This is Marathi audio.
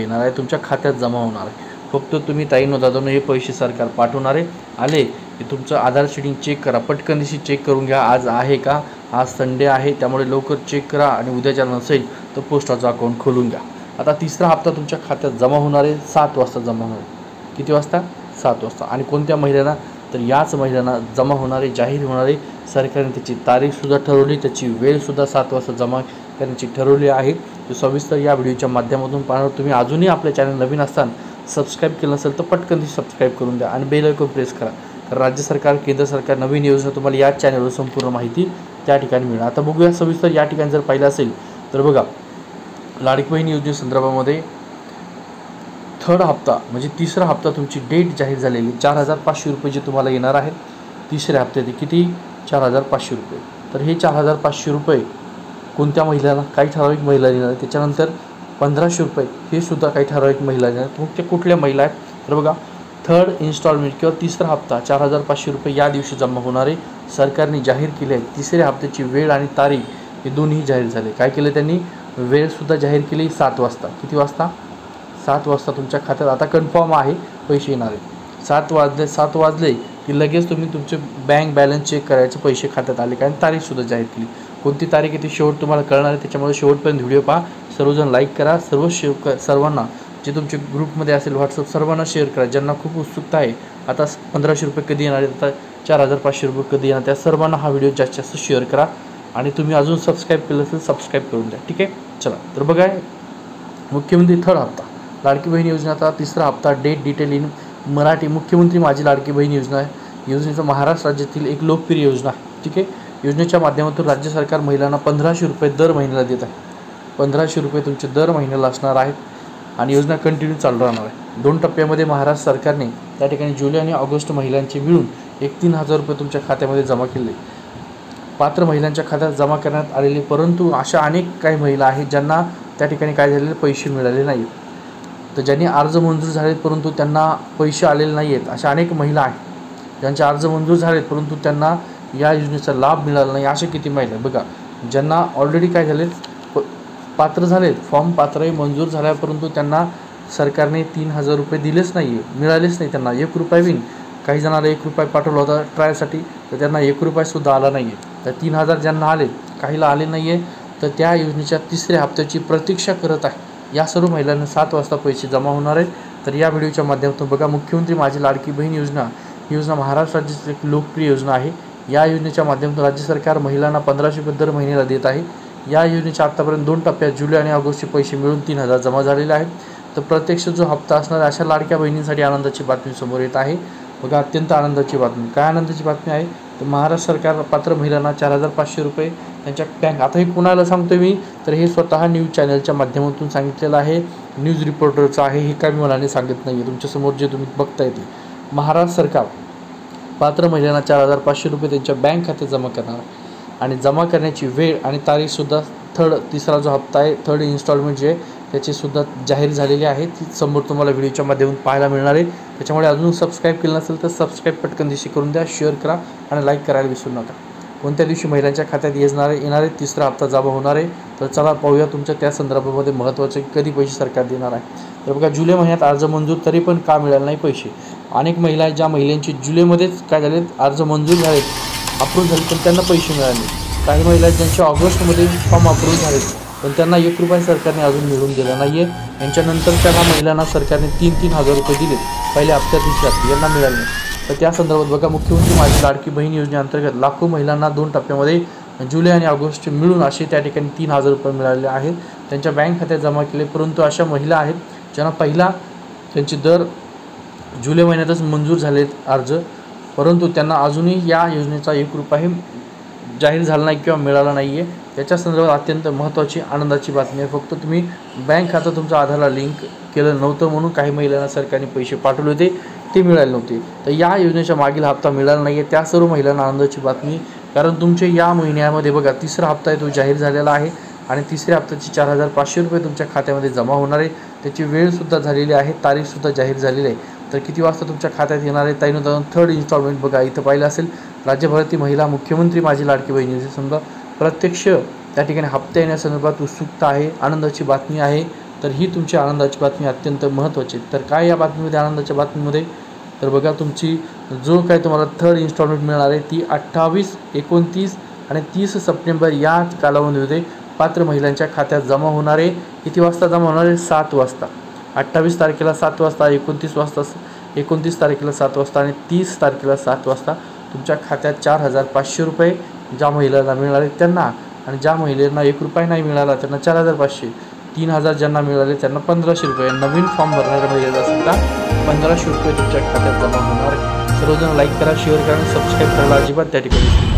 येणार आहे, तुमच्या खात्यात जमा होणार आहे। फक्त तुम्ही ताईंनो दादांनो हे पैसे सरकार पाठवणार आहे, आले की तुमचं आधार शीडिंग चेक करा, पटकन दिवशी चेक करून घ्या आज आहे का, आज संडे आहे त्यामुळे लवकर चेक करा आणि उद्याच्या नसेल तर पोस्टाचं अकाउंट खोलून घ्या। आता तिसरा हप्ता तुमच्या खात्यात जमा होणार आहे 7 वाजता जमा होणार आहे। किती वाजता? 7 वाजता। आणि कोणत्या महिन्याला? तर याच महिन्याला जमा होणारे जाहीर होणारे सरकारने त्याची तारीखसुद्धा ठरवली, त्याची वेळसुद्धा 7 वाजता जमा करण्याची ठरवली आहे। तो सविस्तर या व्हिडिओच्या माध्यमातून पाहणार। तुम्ही अजूनही आपल्या चॅनल नवीन असताना सबस्क्राईब केलं नसेल तर पटकन ती सबस्क्राईब करून द्या आणि बेल आयकॉन प्रेस करा, कारण राज्य सरकार केंद्र सरकार नवीन योजना तुम्हाला या चॅनलवर संपूर्ण माहिती त्या ठिकाणी मिळणार। आता बघूया सविस्तर या ठिकाणी जर पाहिलं असेल तर बघा, लाडकी बहीण योजनेसंदर्भामध्ये थर्ड हप्ता म्हणजे तिसरा हप्ता तुमची डेट जाहीर झालेली 4,500 रुपये जे तुम्हाला येणार आहेत तिसऱ्या हप्त्यात। किती? 4,500 रुपये। तर हे 4,500 रुपये कोणत्या महिलांना? काही ठराविक महिला येणार आहेत। त्याच्यानंतर 1,500 रुपये हे सुद्धा काही ठराविक महिला येणार आहेत। मग ते कुठल्या महिला आहेत? तर बघा, थर्ड इन्स्टॉलमेंट किंवा तिसरा हप्ता 4,500 रुपये या दिवशी जमा होणारे सरकारने जाहीर केले आहे। तिसऱ्या हप्त्याची वेळ आणि तारीख हे दोन्ही जाहीर झाले। काय केले त्यांनी? वेळसुद्धा जाहीर केली 7 वाजता। किती वाजता? 7 वाजता तुमच्या खात्यात आता कन्फर्म आहे पैसे येणार आहे। 7 वाजले की लगेच तुम्ही तुमचे बँक बॅलन्स चेक करायचे, पैसे खात्यात आले काय, तारीखसुद्धा जाहीर केली। कोणती तारीख आहे ती शेवट तुम्हाला कळणार आहे, त्याच्यामुळे शेवटपर्यंत व्हिडिओ पहा। सर्वजण लाईक करा, सर्वांना जे तुमच्या ग्रुपमध्ये असेल व्हॉट्सअप सर्वांना शेअर करा, ज्यांना खूप उत्सुकता आहे आता 1,500 रुपये कधी येणार आहेत, आता 4,500 रुपये कधी येणार, त्या सर्वांना हा व्हिडिओ जास्तीत जास्त शेअर करा आणि तुम्ही अजून सबस्क्राईब केलं असेल सबस्क्राईब करून द्या। ठीक आहे, चला तर बघा, मुख्यमंत्री थर्ड हप्ता लाडकी बहीण योजनेचा तिसरा हप्ता डेट डिटेल इन मराठी। मुख्यमंत्री माझी लाडकी बहीण योजना आहे। योजनेचा महाराष्ट्र राज्यातील एक लोकप्रिय योजना आहे। ठीक आहे, योजनेच्या माध्यमातून राज्य सरकार महिलांना 1,500 रुपये दर महिन्याला देत आहे। 1,500 रुपये तुमचे दर महिन्याला असणार आहेत आणि योजना कंटिन्यू चालू राहणार आहे। 2 टप्प्यामध्ये महाराष्ट्र सरकारने त्या ठिकाणी जुलै आणि ऑगस्ट महिलांचे मिळून 3,000 रुपये तुमच्या खात्यामध्ये जमा केले, पात्र महिलांच्या खात्यात जमा करण्यात आलेले। परंतु अशा अनेक काही महिला आहेत ज्यांना त्या ठिकाणी काय झालेले पैसे मिळाले नाही, तर ज्यांनी अर्ज मंजूर झालेत परंतु त्यांना पैसे आलेले नाही आहेत, अशा अनेक महिला आहेत ज्यांचे अर्ज मंजूर झालेत परंतु त्यांना या योजनेचा लाभ मिळाला नाही। असे किती महिला आहेत बघा, ज्यांना ऑलरेडी काय झालेत पात्र झालेत, फॉर्म पात्रही मंजूर झाला परंतु त्यांना सरकारने 3,000 रुपये दिलेच नाही, मिळालेच नाही त्यांना 1 रुपया बिन। काही जणांना 1 रुपया पाठवला होता ट्रायसाठी तर त्यांना 1 रुपयासुद्धा आला नाही आहे। तर 3,000 ज्यांना आले, काहीला आले नाही आहे, तर त्या योजनेच्या तिसऱ्या हप्त्याची प्रतीक्षा करत आहे। या सर्व महिलांना 7 वाजता पैसे जमा होणार आहेत। तर या व्हिडिओच्या माध्यमातून बघा, मुख्यमंत्री माझी लाडकी बहीण योजना ही योजना महाराष्ट्र राज्याची एक लोकप्रिय योजना आहे। या योजनेच्या माध्यमातून राज्य सरकार महिलांना 1,500 रुपये दर महिन्याला देत आहे। या योजनेच्या आत्तापर्यंत 2 टप्प्यात जुलै आणि ऑगस्टचे पैसे मिळून 3,000 जमा झालेले आहेत। तर प्रत्यक्ष जो हप्ता असणार अशा लाडक्या बहिणींसाठी आनंदाची बातमी समोर येत आहे। बघा, अत्यंत आनंदाची बातमी। काय आनंदाची बातमी आहे? तर महाराष्ट्र सरकार पात्र महिलांना 4,500 रुपये त्यांच्या बँक। आता हे कुणाला सांगतोय मी? तर हे स्वतः न्यूज चॅनलच्या माध्यमातून सांगितलेलं आहे, न्यूज रिपोर्टरचं आहे, हे काय मी मनाने सांगत नाही आहे। तुमच्यासमोर जे तुम्ही बघताय ते महाराष्ट्र सरकार पात्र महिलांना 4,500 रुपये त्यांच्या बँक खात्यात जमा करणार आणि जमा करण्याची वेळ आणि तारीखसुद्धा तिसरा जो हप्ता आहे थर्ड इन्स्टॉलमेंट जे आहे त्याचीसुद्धा जाहीर झालेली आहे, ती समोर तुम्हाला व्हिडिओच्या माध्यमातून पाहायला मिळणार आहे। त्याच्यामुळे अजून सबस्क्राईब केलं नसेल तर सबस्क्राईब पटकन दिवशी करून द्या, शेअर करा आणि लाईक करायला विसरू नका। कोणत्या दिवशी महिलांच्या खात्यात येणार आहे तिसरा हप्ता जमा होणार आहे? तर चला पाहूया तुमच्या त्या संदर्भामध्ये महत्त्वाचे कधी पैसे सरकार देणार आहे। तर बघा, जुलै महिन्यात अर्ज मंजूर तरी पण का मिळाले नाही पैसे? अनेक महिला आहेत ज्या महिलांची जुलैमध्येच काय झालेत अर्ज मंजूर झालेत, अप्रूव्ह झाले पण त्यांना पैसे मिळाले। काही महिला आहेत ज्यांचे ऑगस्टमध्ये फॉर्म अप्रूव्ह झालेत पण त्यांना 1 रुपया सरकारने अजून मिळून दिला नाही आहे। यांच्यानंतर त्या महिलांना सरकारने 3,000 रुपये दिले, पहिल्या हप्त्यात दुसऱ्या हप्त्यात यांना मिळाले नाही। तर त्या संदर्भात बघा, मुख्यमंत्री माझी लाडकी बहीण योजनेअंतर्गत लाखो महिलांना 2 टप्प्यामध्ये जुलै आणि ऑगस्ट मिळून असे त्या ठिकाणी 3,000 रुपये मिळालेले आहेत, त्यांच्या बँक खात्यात जमा केले। परंतु अशा महिला आहेत ज्यांना पहिला त्यांचे दर जुलै महिन्यातच मंजूर झालेत अर्ज, परंतु त्यांना अजूनही या योजनेचा 1 रुपयाही जाहीर झाला नाही किंवा मिळाला नाही आहे। त्याच्या संदर्भात अत्यंत महत्त्वाची आनंदाची बातमी आहे। फक्त तुम्ही बँक खातं तुमचं आधारला लिंक केलं नव्हतं म्हणून काही महिलांना सरकारने पैसे पाठवले होते, ते मिळाले नव्हते। तर या योजनेच्या मागील हप्ता मिळाला नाही आहे, त्या सर्व महिलांना आनंदाची बातमी, कारण तुमचे या महिन्यामध्ये बघा तिसरा हप्ता आहे तो जाहीर झालेला आहे आणि तिसऱ्या हप्त्याची 4,500 रुपये तुमच्या खात्यामध्ये जमा होणार आहे। त्याची वेळसुद्धा झालेली आहे, तारीखसुद्धा जाहीर झालेली आहे। तर किती वाजता तुमच्या खात्यात येणार आहे? ताईंनो थर्ड इन्स्टॉलमेंट बघा इथं पाहिलं असेल, राज्यभरातील महिला मुख्यमंत्री माझी लाडकी बहीण योजनेसंदर्भात प्रत्यक्ष त्या ठिकाणी हप्ता येण्यासंदर्भात उत्सुकता आहे, आनंदाची बातमी आहे। तर ही तुमची आनंदाची बातमी अत्यंत महत्त्वाची. तर काय या बातमीमध्ये, आनंदाच्या बातमीमध्ये, तर बघा तुमची जो काय तुम्हाला थर्ड इन्स्टॉलमेंट मिळणार आहे ती 28, 29 आणि 30 सप्टेंबर या कालावधीमध्ये पात्र महिलांच्या खात्यात जमा होणार आहे. किती वाजता जमा होणार आहे? 7 वाजता. 28 तारखेला 7 वाजता, 29 तारखेला 7 वाजता आणि 30 तारखेला 7 वाजता तुमच्या खात्यात 4,500 रुपये ज्या महिलांना मिळाले त्यांना, आणि ज्या महिलांना 1 रुपया नाही मिळाला त्यांना 4,500, 3,000 ज्यांना मिळाले त्यांना 1,500 रुपये. नवीन फॉर्म भरणाऱ्या महिलेला सुद्धा 1,500 रुपये तुमच्या खात्यात जमा होणार. सर्वजण लाईक करा, शेअर करा आणि सबस्क्राईब करायला अजिबात त्या ठिकाणी